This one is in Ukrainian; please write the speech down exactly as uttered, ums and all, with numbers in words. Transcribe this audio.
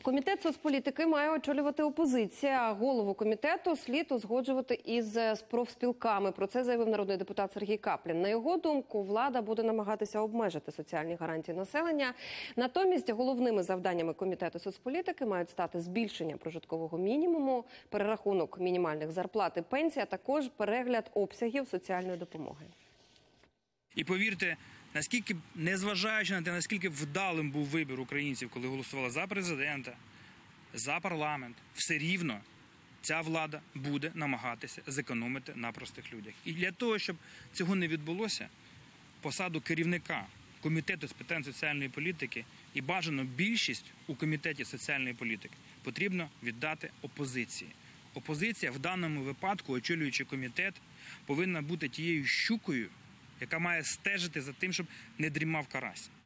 Комітет соцполітики має очолювати опозиція. Голову комітету слід узгоджувати із профспілками. Про це заявив народний депутат Сергій Каплін. На його думку, влада буде намагатися обмежити соціальні гарантії населення. Натомість головними завданнями комітету соцполітики мають стати збільшення прожиткового мінімуму, перерахунок мінімальних зарплат і пенсій, а також перегляд обсягів соціальної допомоги. І повірте, наскільки, незважаючи на те, наскільки вдалим був вибір українців, коли голосували за президента, за парламент, все рівно ця влада буде намагатися зекономити на простих людях. І для того, щоб цього не відбулося, посаду керівника Комітету з питань соціальної політики і бажано більшість у Комітеті соціальної політики потрібно віддати опозиції. Опозиція в даному випадку, очолюючи комітет, повинна бути тією щукою, яка має стежити за тим, щоб не дрімав карась.